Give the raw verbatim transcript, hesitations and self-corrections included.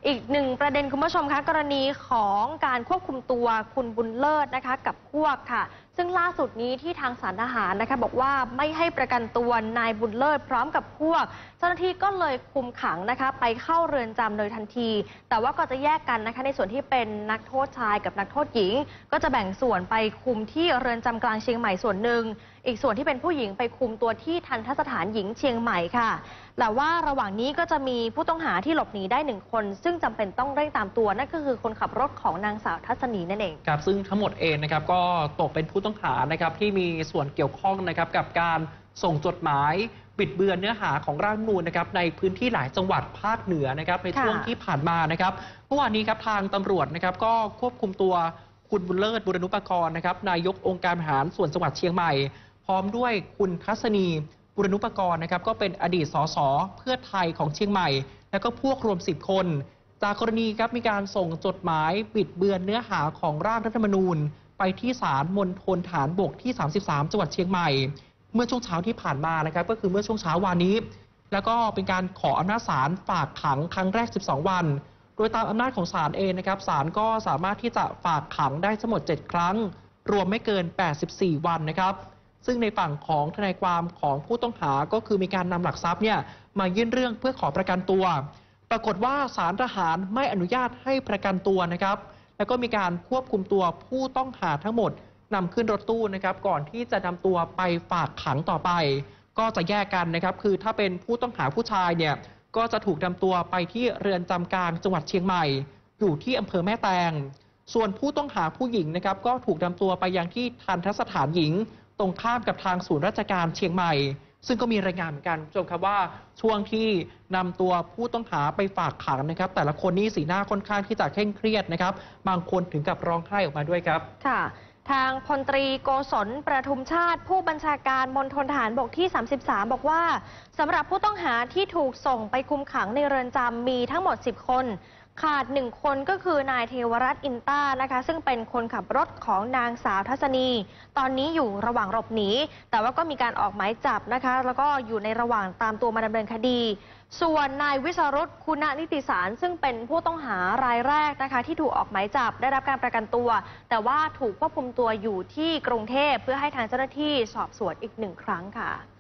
อีกหนึ่งประเด็นคุณผู้ชมคะกรณีของการควบคุมตัวคุณบุญเลิศนะคะกับพวกค่ะซึ่งล่าสุดนี้ที่ทางศาลทหารนะคะบอกว่าไม่ให้ประกันตัวนายบุญเลิศพร้อมกับพวกเจ้าหน้าที่ก็เลยคุมขังนะคะไปเข้าเรือนจำโดยทันทีแต่ว่าก็จะแยกกันนะคะในส่วนที่เป็นนักโทษชายกับนักโทษหญิงก็จะแบ่งส่วนไปคุมที่เรือนจำกลางเชียงใหม่ส่วนหนึ่งอีกส่วนที่เป็นผู้หญิงไปคุมตัวที่ทันทสถานหญิงเชียงใหม่ค่ะแต่ว่าระหว่างนี้ก็จะมีผู้ต้องหาที่หลบหนีได้หนึ่งคนซึ่งจำเป็นต้องเร่งตามตัวนั่นก็คือคนขับรถของนางสาวทัศนีนั่นเองครับซึ่งทั้งหมดเองนะครับก็ตกเป็นผู้ต้องหานะครับที่มีส่วนเกี่ยวข้องนะครับกับการส่งจดหมายบิดเบือนเนื้อหาของร่างรัฐธรรมนูญนะครับในพื้นที่หลายจังหวัดภาคเหนือนะครับในช่วงที่ผ่านมานะครับเมื่อวานนี้ครับทางตำรวจนะครับก็ควบคุมตัวคุณบุญเลิศบุรณุปกรณ์นะครับนายกองค์การบริหารส่วนจังหวัดเชียงใหม่พร้อมด้วยคุณทัศนีบุรณุปกรณ์นะครับก็เป็นอดีตสสเพื่อไทยของเชียงใหม่แล้วก็พวกรวมสิบคนจากกรณีครับมีการส่งจดหมายบิดเบือนเนื้อหาของร่างรัฐธรรมนูญไปที่ศาลมณฑลฐานบกที่สามสิบสามจังหวัดเชียงใหม่เมื่อช่วงเช้าที่ผ่านมานะครับก็คือเมื่อช่วงเช้าวานนี้แล้วก็เป็นการขออำนาจศาลฝากขังครั้งแรกสิบสองวันโดยตามอำนาจของศาลเองนะครับศาลก็สามารถที่จะฝากขังได้ทั้งหมดเจ็ดครั้งรวมไม่เกินแปดสิบสี่วันนะครับซึ่งในฝั่งของทนายความของผู้ต้องหาก็คือมีการนำหลักทรัพย์เนี่ยมายื่นเรื่องเพื่อขอประกันตัวปรากฏว่าศาลทหารไม่อนุญาตให้ประกันตัวนะครับแล้วก็มีการควบคุมตัวผู้ต้องหาทั้งหมดนำขึ้นรถตู้นะครับก่อนที่จะนำตัวไปฝากขังต่อไปก็จะแยกกันนะครับคือถ้าเป็นผู้ต้องหาผู้ชายเนี่ยก็จะถูกนำตัวไปที่เรือนจำกลางจังหวัดเชียงใหม่อยู่ที่อำเภอแม่แตงส่วนผู้ต้องหาผู้หญิงนะครับก็ถูกนำตัวไปยังที่ทันทสถานหญิงตรงข้ามกับทางศูนย์ราชการเชียงใหม่ซึ่งก็มีรายงานเหมือนกันชมครับว่าช่วงที่นำตัวผู้ต้องหาไปฝากขังนะครับแต่ละคนนี่สีหน้าค่อนข้างที่จะเคร่งเครียดนะครับบางคนถึงกับร้องไห้ออกมาด้วยครับค่ะทางพลตรีโกศลประทุมชาติผู้บัญชาการมณฑลทหารบกที่สามสิบสามบอกว่าสำหรับผู้ต้องหาที่ถูกส่งไปคุมขังในเรือนจำมีทั้งหมดสิบคนขาดหนึ่งคนก็คือนายเทวรัตน์อินต้านะคะซึ่งเป็นคนขับรถของนางสาวทัศนีตอนนี้อยู่ระหว่างหลบหนีแต่ว่าก็มีการออกหมายจับนะคะแล้วก็อยู่ในระหว่างตามตัวมาดำเนินคดีส่วนนายวิศรุตคุณนิติสารซึ่งเป็นผู้ต้องหารายแรกนะคะที่ถูกออกหมายจับได้รับการประกันตัวแต่ว่าถูกควบคุมตัวอยู่ที่กรุงเทพเพื่อให้ทางเจ้าหน้าที่สอบสวนอีกหนึ่งครั้งค่ะ